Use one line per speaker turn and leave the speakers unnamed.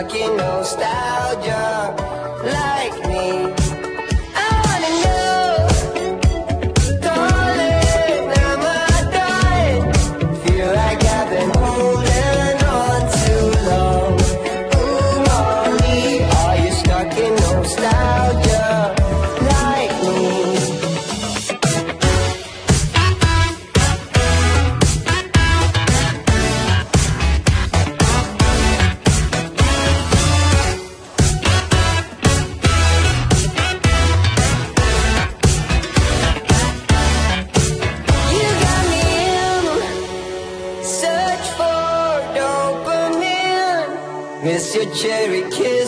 stuck in nostalgia like me. I wanna know, darling, am I dying? Feel like I've been holding on too long. Ooh, Molly, are you stuck in nostalgia like me? Miss your cherry kiss.